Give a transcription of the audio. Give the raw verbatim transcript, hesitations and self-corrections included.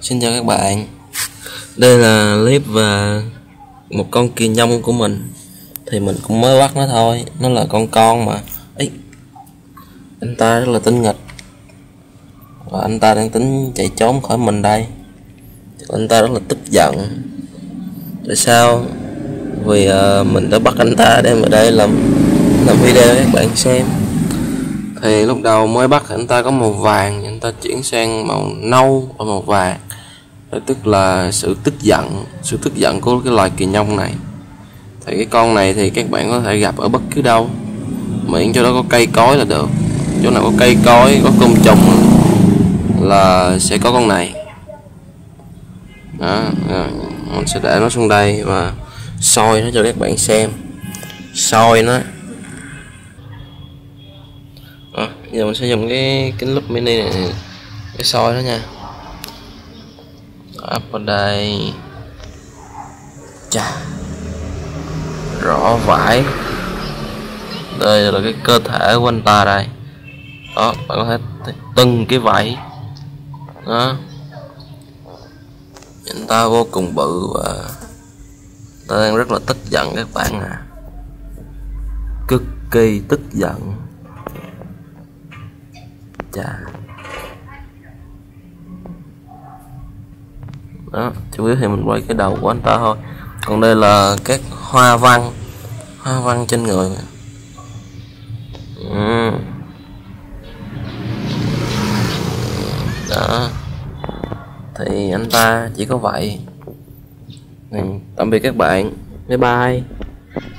Xin chào các bạn. Đây là clip về một con kỳ nhông của mình. Thì mình cũng mới bắt nó thôi. Nó là con con mà Ý, anh ta rất là tinh nghịch. Và anh ta đang tính chạy trốn khỏi mình đây. Anh ta rất là tức giận. Tại sao? Vì uh, mình đã bắt anh ta đem vào đây làm làm video cho các bạn xem. Thì lúc đầu mới bắt anh ta có màu vàng, anh ta chuyển sang màu nâu và màu vàng. Đó tức là sự tức giận, sự tức giận của cái loài kỳ nhông này. Thì cái con này thì các bạn có thể gặp ở bất cứ đâu, miễn cho đó có cây cối là được. Chỗ nào có cây cối, có côn trùng là sẽ có con này. Đó, mình sẽ để nó xuống đây và soi nó cho các bạn xem. Soi nó. Đó, giờ mình sẽ dùng cái kính lúp mini này để soi nó nha. Áp vào đây. Chà, rõ vải. Đây là cái cơ thể của anh ta đây. Đó, bạn có thể thấy từng cái vảy. Đó, anh ta vô cùng bự và ta đang rất là tức giận các bạn à. Cực kỳ tức giận. Chà. Đó, chủ yếu thì mình quay cái đầu của anh ta thôi. Còn đây là các hoa văn, hoa văn trên người. Ừ. Đó. Thì anh ta chỉ có vậy. Ừ, tạm biệt các bạn. Bye bye.